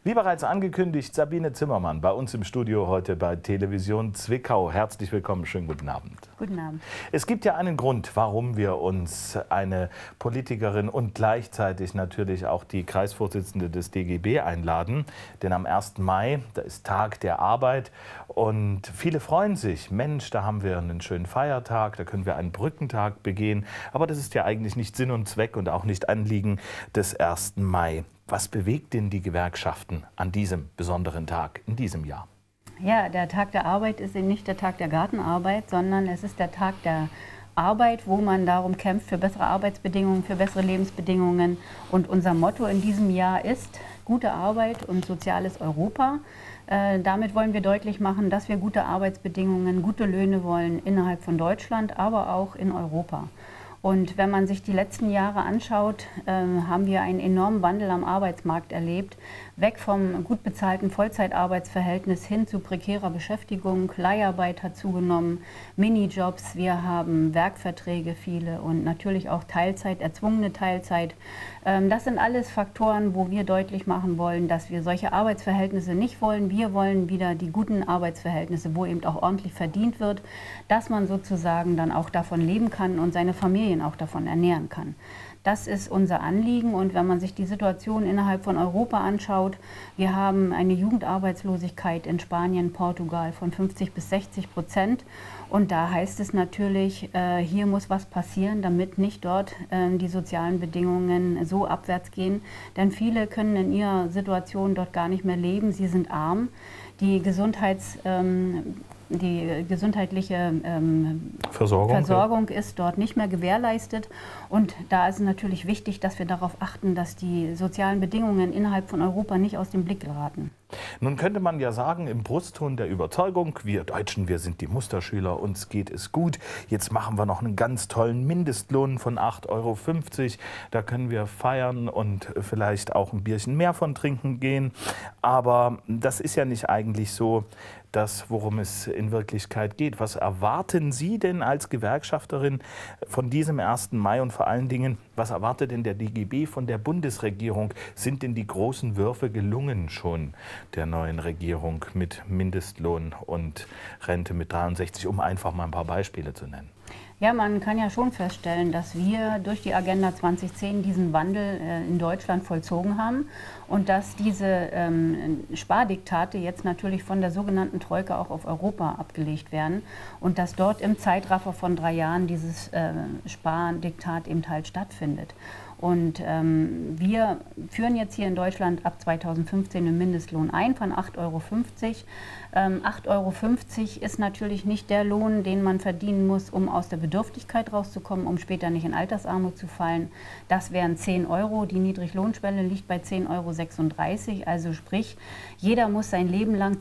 Wie bereits angekündigt, Sabine Zimmermann bei uns im Studio heute bei Television Zwickau. Herzlich willkommen, schönen guten Abend. Guten Abend. Es gibt ja einen Grund, warum wir uns eine Politikerin und gleichzeitig natürlich auch die Kreisvorsitzende des DGB einladen. Denn am 1. Mai, da ist Tag der Arbeit und viele freuen sich. Mensch, da haben wir einen schönen Feiertag, da können wir einen Brückentag begehen. Aber das ist ja eigentlich nicht Sinn und Zweck und auch nicht Anliegen des 1. Mai. Was bewegt denn die Gewerkschaften an diesem besonderen Tag in diesem Jahr? Ja, der Tag der Arbeit ist eben nicht der Tag der Gartenarbeit, sondern es ist der Tag der Arbeit, wo man darum kämpft für bessere Arbeitsbedingungen, für bessere Lebensbedingungen. Und unser Motto in diesem Jahr ist gute Arbeit und soziales Europa. Damit wollen wir deutlich machen, dass wir gute Arbeitsbedingungen, gute Löhne wollen innerhalb von Deutschland, aber auch in Europa. Und wenn man sich die letzten Jahre anschaut, haben wir einen enormen Wandel am Arbeitsmarkt erlebt. Weg vom gut bezahlten Vollzeitarbeitsverhältnis hin zu prekärer Beschäftigung. Leiharbeit hat zugenommen, Minijobs, wir haben Werkverträge viele und natürlich auch Teilzeit, erzwungene Teilzeit. Das sind alles Faktoren, wo wir deutlich machen wollen, dass wir solche Arbeitsverhältnisse nicht wollen. Wir wollen wieder die guten Arbeitsverhältnisse, wo eben auch ordentlich verdient wird, dass man sozusagen dann auch davon leben kann und seine Familien auch davon ernähren kann. Das ist unser Anliegen und wenn man sich die Situation innerhalb von Europa anschaut, wir haben eine Jugendarbeitslosigkeit in Spanien, Portugal von 50–60% und da heißt es natürlich, hier muss was passieren, damit nicht dort die sozialen Bedingungen so abwärts gehen, denn viele können in ihrer Situation dort gar nicht mehr leben, sie sind arm, die gesundheitliche Versorgung ist dort nicht mehr gewährleistet. Und da ist es natürlich wichtig, dass wir darauf achten, dass die sozialen Bedingungen innerhalb von Europa nicht aus dem Blick geraten. Nun könnte man ja sagen, im Brustton der Überzeugung, wir Deutschen, wir sind die Musterschüler, uns geht es gut. Jetzt machen wir noch einen ganz tollen Mindestlohn von 8,50 €. Da können wir feiern und vielleicht auch ein Bierchen mehr von trinken gehen. Aber das ist ja nicht eigentlich so das, worum es in Wirklichkeit geht. Was erwarten Sie denn als Gewerkschafterin von diesem 1. Mai und vor allen Dingen, was erwartet denn der DGB von der Bundesregierung? Sind denn die großen Würfe gelungen schon der neuen Regierung mit Mindestlohn und Rente mit 63, um einfach mal ein paar Beispiele zu nennen? Ja, man kann ja schon feststellen, dass wir durch die Agenda 2010 diesen Wandel in Deutschland vollzogen haben und dass diese Spardiktate jetzt natürlich von der sogenannten Troika auch auf Europa abgelegt werden und dass dort im Zeitraffer von 3 Jahren dieses Spardiktat eben halt stattfindet. Und wir führen jetzt hier in Deutschland ab 2015 den Mindestlohn ein von 8,50 €. 8,50 € ist natürlich nicht der Lohn, den man verdienen muss, um aus der Bedürftigkeit rauszukommen, um später nicht in Altersarmut zu fallen. Das wären 10 €. Die Niedriglohnschwelle liegt bei 10,36 €. Also sprich, jeder muss sein Leben lang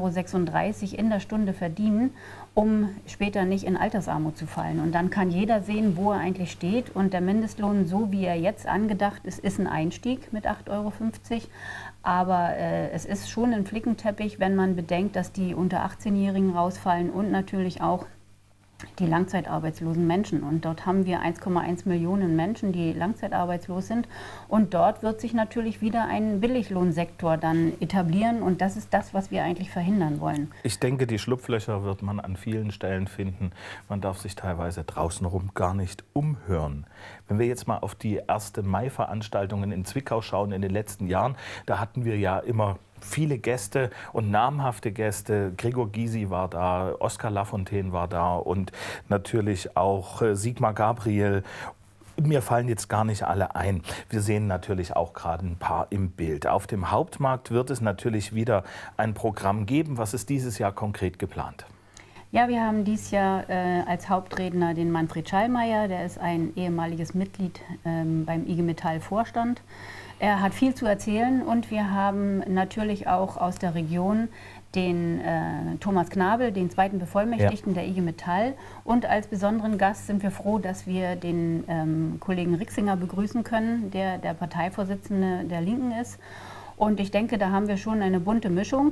10,36 € in der Stunde verdienen, um später nicht in Altersarmut zu fallen. Und dann kann jeder sehen, wo er eigentlich steht. Und der Mindestlohn, so wie er jetzt angedacht ist, ist ein Einstieg mit 8,50 €. Aber es ist schon ein Flickenteppich, wenn man bedenkt, dass die unter 18-Jährigen rausfallen und natürlich auch die langzeitarbeitslosen Menschen. Und dort haben wir 1,1 Millionen Menschen, die langzeitarbeitslos sind. Und dort wird sich natürlich wieder ein Billiglohnsektor dann etablieren. Und das ist das, was wir eigentlich verhindern wollen. Ich denke, die Schlupflöcher wird man an vielen Stellen finden. Man darf sich teilweise draußenrum gar nicht umhören. Wenn wir jetzt mal auf die 1. Mai-Veranstaltungen in Zwickau schauen in den letzten Jahren, da hatten wir ja immer viele Gäste und namhafte Gäste. Gregor Gysi war da, Oskar Lafontaine war da und natürlich auch Sigmar Gabriel. Mir fallen jetzt gar nicht alle ein. Wir sehen natürlich auch gerade ein paar im Bild. Auf dem Hauptmarkt wird es natürlich wieder ein Programm geben. Was ist dieses Jahr konkret geplant? Ja, wir haben dieses Jahr als Hauptredner den Manfred Schallmeier, der ist ein ehemaliges Mitglied beim IG Metall Vorstand. Er hat viel zu erzählen und wir haben natürlich auch aus der Region den Thomas Knabel, den zweiten Bevollmächtigten der IG Metall. Und als besonderen Gast sind wir froh, dass wir den Kollegen Rixinger begrüßen können, der Parteivorsitzende der Linken ist. Und ich denke, da haben wir schon eine bunte Mischung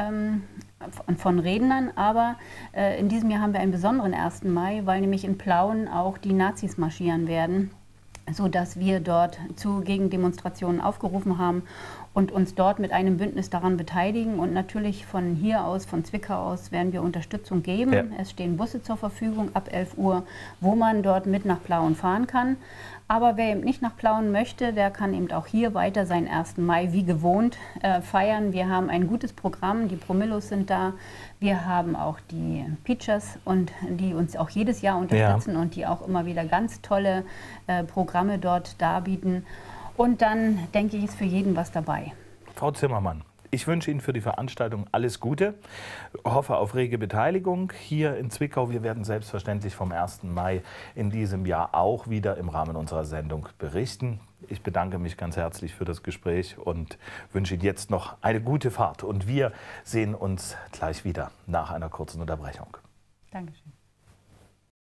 von Rednern, aber in diesem Jahr haben wir einen besonderen 1. Mai, weil nämlich in Plauen auch die Nazis marschieren werden. sodass wir dort zu Gegendemonstrationen aufgerufen haben. und uns dort mit einem Bündnis daran beteiligen. Und natürlich von hier aus, von Zwickau aus, werden wir Unterstützung geben. Ja. Es stehen Busse zur Verfügung ab 11 Uhr, wo man dort mit nach Plauen fahren kann. Aber wer eben nicht nach Plauen möchte, der kann eben auch hier weiter seinen 1. Mai wie gewohnt feiern. Wir haben ein gutes Programm, die Promillos sind da. Wir haben auch die Peachers, und die uns auch jedes Jahr unterstützen, ja, und die auch immer wieder ganz tolle Programme dort darbieten. Und dann, denke ich, ist für jeden was dabei. Frau Zimmermann, ich wünsche Ihnen für die Veranstaltung alles Gute, hoffe auf rege Beteiligung hier in Zwickau. Wir werden selbstverständlich vom 1. Mai in diesem Jahr auch wieder im Rahmen unserer Sendung berichten. Ich bedanke mich ganz herzlich für das Gespräch und wünsche Ihnen jetzt noch eine gute Fahrt. Und wir sehen uns gleich wieder nach einer kurzen Unterbrechung. Dankeschön.